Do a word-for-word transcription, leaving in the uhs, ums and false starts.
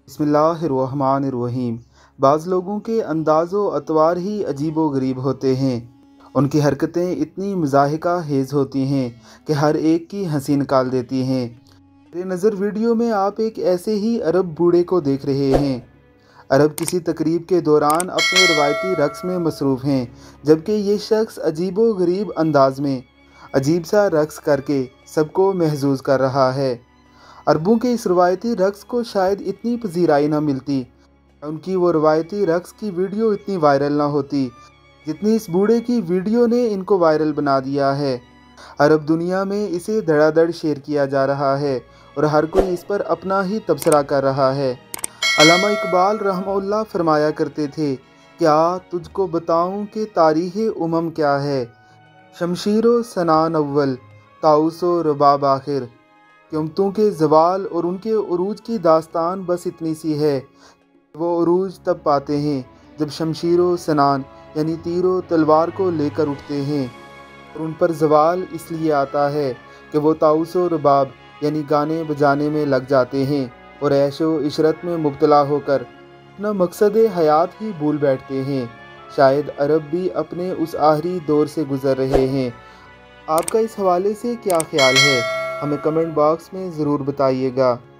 बिस्मिल्लाहिर्रहमानिर्रहीम। बाज़ लोगों के अंदाज़ व अतवार ही अजीब व गरीब होते हैं। उनकी हरकतें इतनी मज़ाहिका हेज़ होती हैं कि हर एक की हंसी निकाल देती हैं। मेरे नज़र वीडियो में आप एक ऐसे ही अरब बूढ़े को देख रहे हैं। अरब किसी तकरीब के दौरान अपने रवायती रक़्स में मसरूफ़ हैं, जबकि ये शख्स अजीब व गरीब अंदाज़ में अजीब सा रक़्स करके सबको महजूज़ कर रहा है। अरबों के इस रवायती रक़्स को शायद इतनी पजीराई न मिलती, उनकी वो रवायती रक़्स की वीडियो इतनी वायरल ना होती जितनी इस बूढ़े की वीडियो ने इनको वायरल बना दिया है। अरब दुनिया में इसे धड़ाधड़ शेयर किया जा रहा है और हर कोई इस पर अपना ही तबसरा कर रहा है। अल्लामा इकबाल रहमहुल्लाह फरमाया करते थे, क्या तुझको बताऊं कि तारीख़ उमम क्या है, शमशीरो सनान अव्वल ताउसो रबाब आखिर। क़यामतों के ज़वाल और उनके उरूज की दास्तान बस इतनी सी है। वो उरूज तब पाते हैं जब शमशीरो सनान यानी तीरों तलवार को लेकर उठते हैं, और उन पर ज़वाल इसलिए आता है कि वो ताउसो रबाब यानी गाने बजाने में लग जाते हैं और ऐशो इशरत में मुब्तला होकर अपना मकसद हयात ही भूल बैठते हैं। शायद अरब भी अपने उस आखिरी दौर से गुज़र रहे हैं। आपका इस हवाले से क्या ख्याल है, हमें कमेंट बॉक्स में ज़रूर बताइएगा।